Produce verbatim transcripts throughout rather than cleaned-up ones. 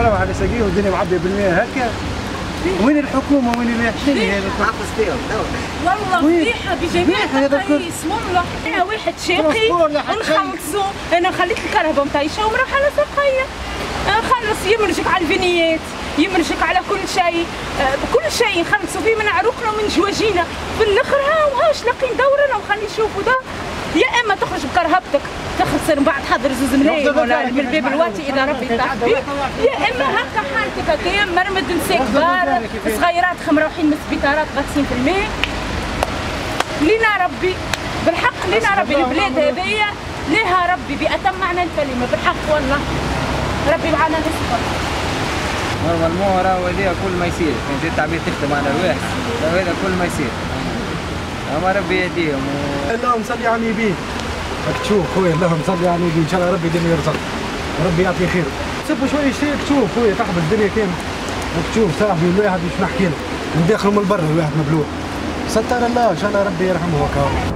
نروح على ساقيه والدنيا معبيه بالمياه هكا. وين الحكومه وين اللي يحشيني هذا؟ عطس فيهم والله فضيحه بجميع المقاييس. والله انا واحد شاقي ونخلصوا. انا خليت الكهرباء مطيشه ونروح على ساقيه نخلص. يمرجك على البنيات، يمرجك على كل شيء، كل شيء نخلصوا فيه من عروقنا ومن جواجينا. في الاخر ها وهاش لاقيين دورنا وخلي نشوفوا ده. يا اما تخرج بكرهبتك تخسر من بعد حاضر زوز ملايين ولا من الباب الواتي اذا ربي يطاح بيك، يا اما هكا حالتك هكايا مرمد نساء كبار صغيرات مروحين من السبيطارات غاطسين في الماء. لينا ربي بالحق، لينا ربي البلاد هذيا ليها ربي بأتم معنى الكلمه بالحق. والله ربي معنا نصبر. نورمالمون راهو هذايا كل ما يصير، كان جات تعبير تخدم على الواحد هذا كل ما يصير. اما ربي يهديهم و... اللهم صل على النبي. راك تشوف خويا اللهم صل على النبي، ان شاء الله ربي يديم يرزق وربي يعطيه خير. سبوا شويه شيء تشوف خويا تحبس الدنيا كامل. راك تشوف صاحبي الواحد مش نحكي لك من داخل ومن برا الواحد مبلوع. ستر الله ان شاء الله ربي يرحمه هكا.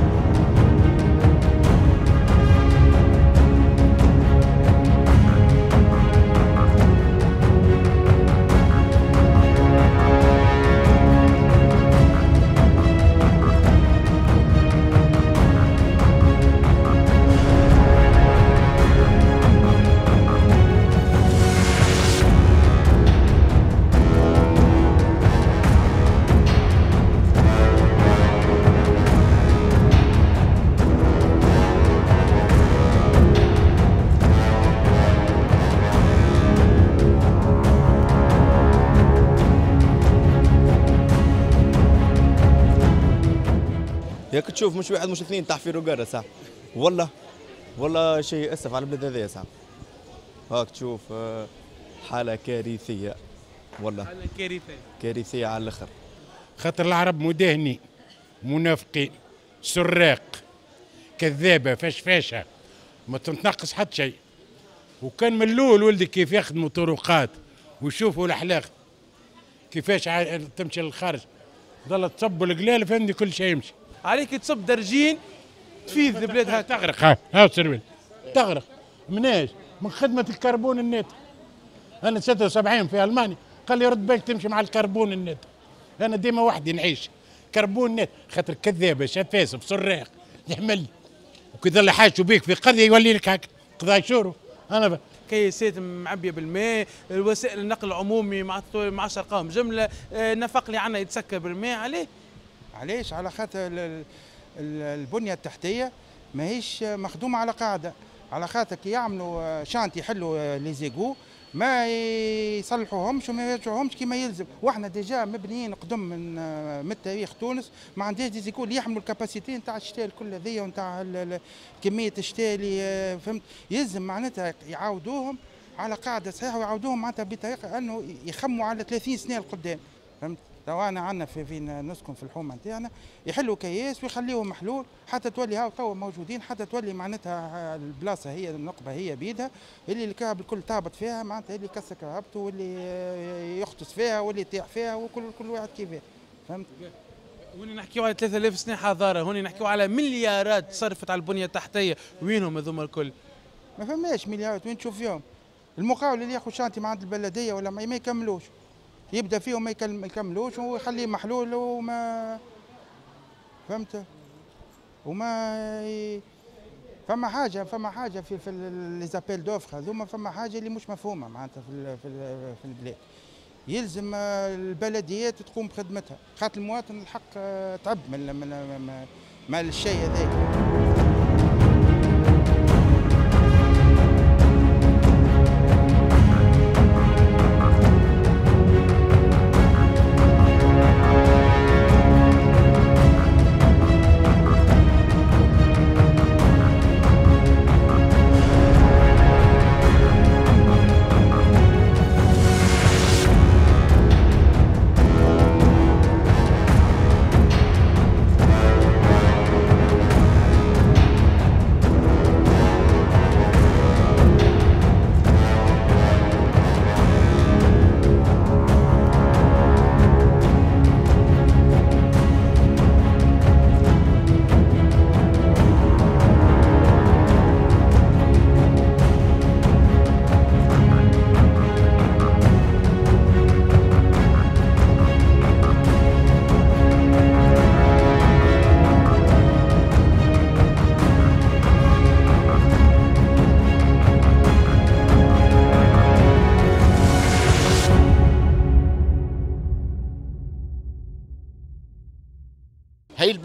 ياك تشوف مش واحد مش اثنين طاح في روقارة صاحبي. والله والله شيء يأسف على البلاد هذايا صاحبي. هاك تشوف حالة كارثية والله. حالة كارثية كارثية على الآخر. خاطر العرب مداهنين منافقين سراق كذابة فشفاشة ما تنتقص حتى شيء. وكان من الأول ولدك كيف يخدموا طرقات ويشوفوا الأحلاق كيفاش تمشي للخارج ظلت تصب القلال فهمني كل شيء يمشي. عليك تصب درجين تفيد البلاد هاك تغرق. ها ها سربل تغرق مناش من خدمة الكربون النت. أنا ستة وسبعين في ألمانيا قال لي رد بالك تمشي مع الكربون النت. أنا ديما وحدي نعيش كربون نت خاطر كذابة شفاس بسراق يحمل وكذا اللي حاشوا بيك في قرية يولي لك هاك قضاء شورو. أنا كيسات معبيه بالماء، الوسائل النقل العمومي مع مع شرقاهم جمله، النفق اللي عندنا يتسكر بالماء. عليه؟ علاش؟ على خاطر البنيه التحتيه ماهيش مخدومه على قاعده، على خاطر كي يعملوا شانتي يحلوا لي زيغو ما يصلحوهمش وما يرجعوهمش كما يلزم. واحنا ديجا مبنيين قدم من من تاريخ تونس ما عندهاش دي زيغو اللي يحملوا الكاباسيتي نتاع الشتاء الكل هذيا ونتاع كميه الشتاء اللي فهمت. يلزم معناتها يعاودوهم على قاعده صحيحه ويعاودوهم معناتها بطريقه انه يخموا على ثلاثين سنه لقدام فهمت. توا انا عندنا في فين نسكن في الحومه نتاعنا يحلوا كياس ويخليوه محلول حتى تولي هاو توا موجودين حتى تولي معناتها البلاصه هي النقبه هي بيدها اللي الكهرب الكل تهبط فيها معناتها اللي يكسر كهربته واللي يختص فيها واللي يطيح فيها وكل كل واحد كيفاه فهمت. هوني نحكيو على ثلاثة آلاف سنه حضاره، هوني نحكيو على مليارات صرفت على البنيه التحتيه، وينهم هذوما الكل؟ ما فماش مليارات وين تشوف فيهم؟ المقاول اللي ياخذ شانتي مع عند البلديه ولا ما يكملوش. يبدا فيه وما يكملوش ويخليه محلول وما فهمت وما ي... فما حاجه فما حاجه في في لي زابيل دوفر هذوما فما حاجه اللي مش مفهومه معناتها في في في البلاد. يلزم البلديات تقوم بخدمتها خاطر المواطن الحق تعب من من من الشيء هذاك.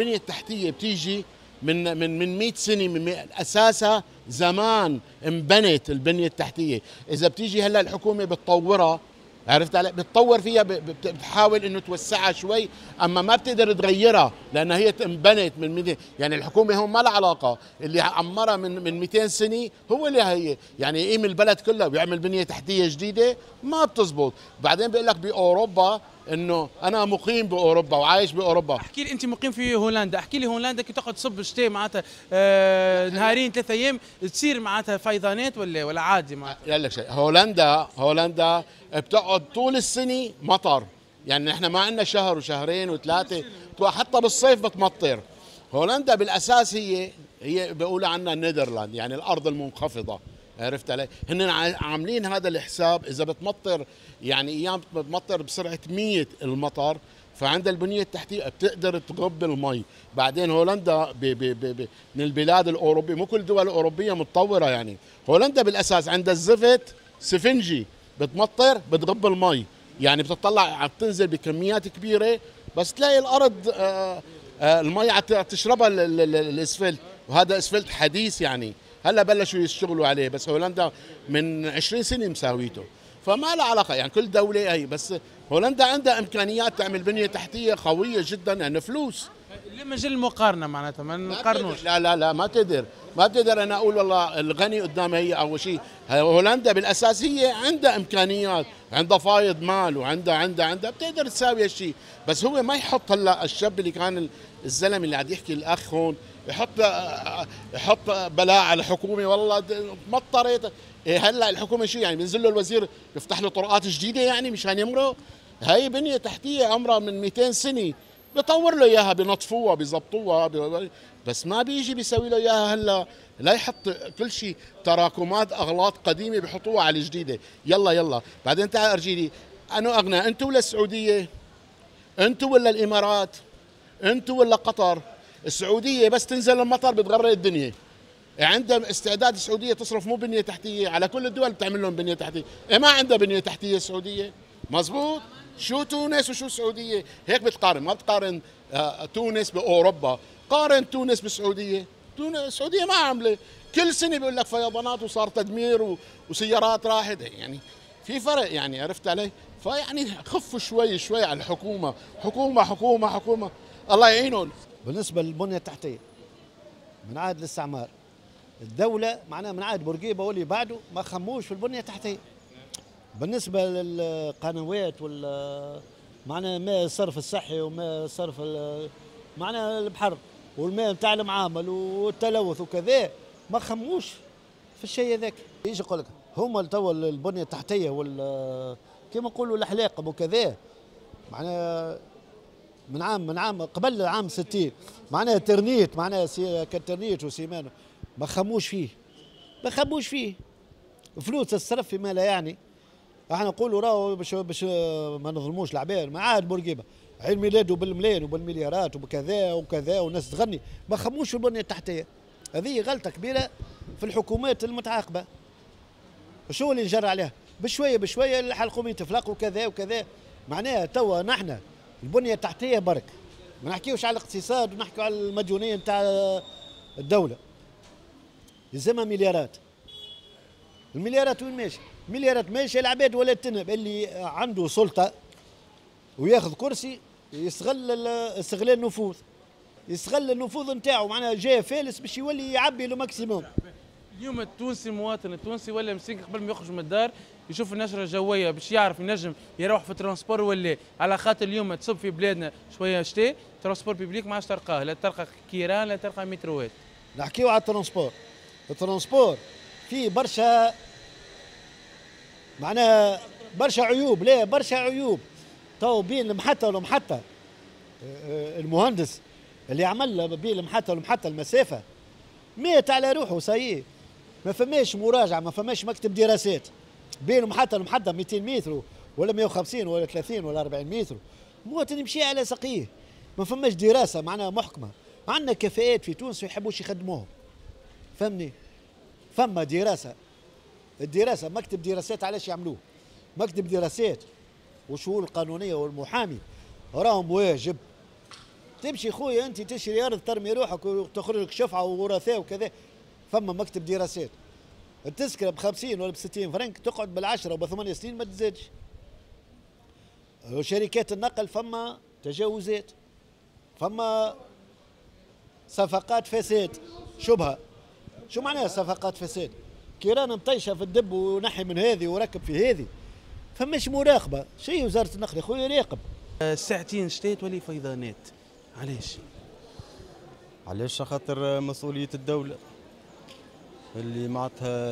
البنيه التحتيه بتيجي من من من مئة سنه، من اساسها زمان انبنت البنيه التحتيه. اذا بتيجي هلا الحكومه بتطورها، عرفت علي؟ بتطور فيها، بتحاول انه توسعها شوي، اما ما بتقدر تغيرها لانها هي انبنت من مئتين. يعني الحكومه هون ما لها علاقه، اللي عمرها من من مئتين سنه هو اللي هي يعني يقيم البلد كلها ويعمل بنيه تحتيه جديده، ما بتزبط. بعدين بيقول لك باوروبا انه انا مقيم باوروبا وعايش باوروبا. احكي لي، انت مقيم في هولندا، احكي لي هولندا كي تقعد تصب شتاء معناتها آه نهارين ثلاثة ايام تصير معناتها فيضانات ولا ولا عادي معناتها؟ لا لك شيء، هولندا هولندا بتقعد طول السنه مطر، يعني نحن ما عندنا شهر وشهرين وثلاثه، حتى بالصيف بتمطر. هولندا بالاساس هي هي بيقولوا عنها نيدرلاند، يعني الارض المنخفضه، عرفت علي؟ هن عاملين هذا الحساب، اذا بتمطر يعني ايام بتمطر بسرعه مية المطر، فعند البنيه التحتيه بتقدر تغب المي. بعدين هولندا بي بي بي من البلاد الاوروبيه، مو كل الدول الاوروبيه متطوره، يعني هولندا بالاساس عندها الزفت سفنجي، بتمطر بتغب المي، يعني بتطلع بتنزل بكميات كبيره، بس تلاقي الارض آآ آآ المي تشربها الاسفلت، وهذا اسفلت حديث يعني هلا بلشوا يشتغلوا عليه، بس هولندا من عشرين سنه مساويته، فما له علاقه. يعني كل دوله هي، بس هولندا عندها امكانيات تعمل بنيه تحتيه قويه جدا، يعني فلوس. لما جل المقارنه معناتها ما نقارنوش. لا لا لا ما تقدر ما بتقدر انا اقول والله الغني قدامها هي اول شيء. هولندا بالاساس هي عندها امكانيات، عندها فايض مال، وعندها عندها عندها بتقدر تساوي هالشيء، بس هو ما يحط هلا الشاب اللي كان الزلمه اللي عم يحكي الاخ هون يحط يحط بلاء على الحكومه، والله مطرت. هلا الحكومه شو يعني بينزل له الوزير يفتح له طرقات جديده يعني مشان يمرق؟ هي بنيه تحتيه عمرها من مئتين سنه، بيطور له اياها، بنظفوها بيظبطوها، بس ما بيجي بيسوي له اياها هلا. لا يحط كل شيء تراكمات اغلاط قديمه بيحطوها على الجديده، يلا يلا. بعدين تعال ارجي لي، انو اغنى، انتوا ولا السعوديه؟ انتوا ولا الامارات؟ انتوا ولا قطر؟ السعوديه بس تنزل المطر بتغرق الدنيا، عندها استعداد السعوديه تصرف مو بنيه تحتيه على كل الدول، بتعمل لهم بنيه تحتيه. إيه ما عندها بنيه تحتيه السعوديه، مزبوط. شو تونس وشو السعوديه؟ هيك بتقارن، ما بتقارن آه تونس باوروبا، قارن تونس بالسعوديه. تونس السعوديه ما عامله، كل سنه بيقول لك فيضانات وصار تدمير وسيارات راحت، يعني في فرق، يعني عرفت علي؟ فيعني خفوا شوي شوي على الحكومه، حكومه حكومه حكومه، الله يعينهم. بالنسبه للبنيه التحتيه من عهد الاستعمار، الدوله معناها من عهد بورقيبه واللي بعده ما خموش في البنيه التحتيه. بالنسبه للقنوات وال معناها ماء الصرف الصحي وماء الصرف معناها البحر والماء نتاع المعامل والتلوث وكذا، ما خموش في الشيء هذاك. يجي يقول لك هما توا البنيه التحتيه وال كما نقولوا الحلاقب وكذا، معناها من عام من عام قبل عام ستين، معناها ترنيت، معناها كالترنيت وسيمانه ما خموش فيه، ما خموش فيه فلوس الصرف فيما لا يعني. احنا نقولوا راهو باش باش ما نظلموش العباد، ما عاد بورقيبه عيد ميلاده بالملايين وبالمليارات وبكذا وكذا والناس تغني، ما خموش في البنيه التحتيه. هذه غلطه كبيره في الحكومات المتعاقبه. شو اللي نجر عليها؟ بشويه بشويه الحكومه تفلق وكذا وكذا، معناها توا نحن البنيه التحتيه برك، ما نحكيوش على الاقتصاد ونحكيو على المديونيه نتاع الدوله. يلزمها مليارات. المليارات وين ماشي؟ مليارات ماشي العباد ولا تنب اللي عنده سلطه وياخذ كرسي يستغل استغلال النفوذ، يستغل النفوذ نتاعو، معناها جاي فالس باش يولي يعبي لو ماكسيموم. اليوم التونسي المواطن التونسي ولا مسكين قبل ما يخرج من الدار يشوف النشره الجويه باش يعرف ينجم يروح في الترونسبور ولا، على خاطر اليوم تصب في بلادنا شويه شتاء ترونسبور بيبليك ما عادش تلقاه، لا تلقى كيران لا تلقى متروات. نحكيو على الترونسبور، الترونسبور فيه برشا معناها برشا عيوب، لا برشا عيوب. تو بين المحطة والمحطة المهندس اللي عمل بين المحطة والمحطة المسافة مات على روحه سايي، ما فماش مراجعة، ما فماش مكتب دراسات. بين المحطة والمحطة مئتين متر ولا مئة وخمسين ولا ثلاثين ولا أربعين متر، مواطن يمشي على سقيه، ما فماش دراسة معناها محكمة. عندنا كفاءات في تونس ما يحبوش يخدموهم، فهمني؟ فما دراسة، الدراسة مكتب دراسات علاش يعملوه؟ مكتب دراسات والشؤون القانونية والمحامي راهم واجب تمشي خويا انت تشري ارض ترمي روحك وتخرج لك شفعه ووراثه وكذا، فما مكتب دراسات التذكره ب خمسين ولا ب ستين فرنك تقعد بالعشره وبثمانية سنين ما تزادش. وشركات النقل فما تجاوزات، فما صفقات فساد شبهه. شو معناها صفقات فساد؟ كي رانا مطيشه في الدب ونحي من هذه وركب في هذه، فماش مراقبه. شيء وزاره النقل يا خويا راقب. ساعتين شتاء تولي فيضانات. علاش؟ علاش؟ خاطر مسؤوليه الدوله اللي معناتها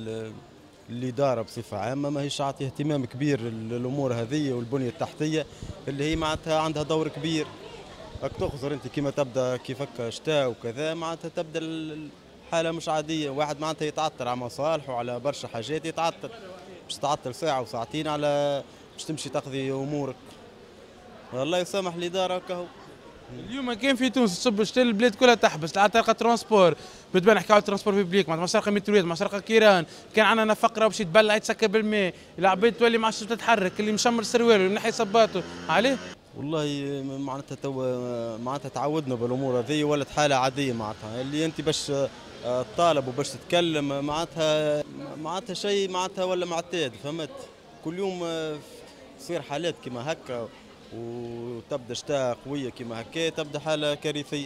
الإدارة بصفة عامة ماهيش عاطيه اهتمام كبير للأمور هذه والبنية التحتية اللي هي معناتها عندها دور كبير. راك تخزر أنت كيما تبدا كيف هكا شتاء وكذا معناتها تبدا الحالة مش عادية. واحد معناتها يتعطل على مصالحه وعلى برشا حاجات يتعطل، باش تعطل ساعة وساعتين على باش تمشي تقضي أمورك. الله يسامح الإدارة كهو. اليوم كان في تونس تصب شتاء البلاد كلها تحبس، لا طريقه ترونسبور بتبان نحكيو على ترونسبور بيبليك معناتها مسرقه مترويات مسرقه كيران، كان عندنا فقره باش يتبلع يتسكر بالماء، العباد تولي ما عادش تتحرك، اللي مشمر سروالو اللي نحي صباطه، عليه؟ والله معناتها توا معناتها تعودنا بالامور هذه ولات حاله عاديه معناتها اللي انت باش تطالب وباش تتكلم معناتها معناتها شيء معناتها ولا معتاد. فهمت؟ كل يوم تصير حالات كيما هكا وتبدا شتاء قويه كيما هكا تبدا حاله كارثيه.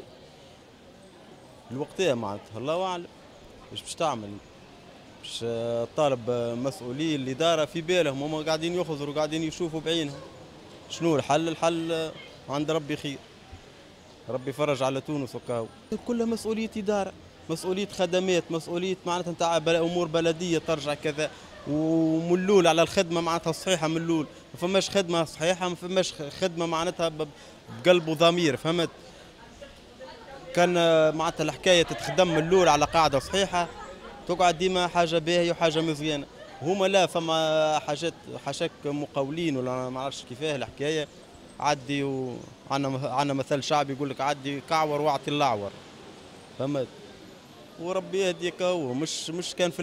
الوقتيه معناتها الله اعلم ايش باش تعمل، باش طالب مسؤولين الاداره في بالهم هما قاعدين يخزروا قاعدين يشوفوا بعينهم. شنو الحل؟ الحل عند ربي خير، ربي فرج على تونس وكاو. كلها مسؤوليه اداره، مسؤوليه خدمات، مسؤوليه معناتها نتاع امور بلديه ترجع كذا، وملول على الخدمه معناتها صحيحه ملول، ما فماش خدمه صحيحه، ما فماش خدمه معناتها بقلب وضمير. فهمت؟ كان معناتها الحكايه تتخدم ملول على قاعده صحيحه تقعد ديما حاجه باهيه وحاجه مزيانه. هما لا، فما حاجات حاشاك مقاولين ولا ما عرفتش كيفاه الحكايه عدي. وعندنا عندنا مثل شعبي يقول لك عدي كعور واعطي الاعور. فهمت؟ وربي يهديك. هو مش مش كان في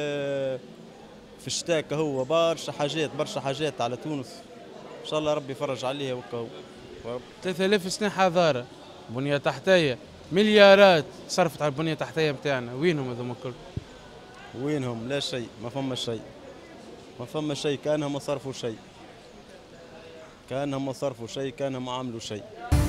في الشتاء هو برشا حاجات برشا حاجات على تونس، ان شاء الله ربي يفرج عليها وكهو. ثلاثة آلاف سنه حضاره، بنيه تحتيه، مليارات صرفت على البنيه التحتيه بتاعنا، وينهم هذوما الكل؟ وينهم؟ لا شيء، ما فما شيء، ما فما شيء، كانهم ما صرفوا شيء، كانهم ما صرفوا شيء، كانهم ما عملوا شيء.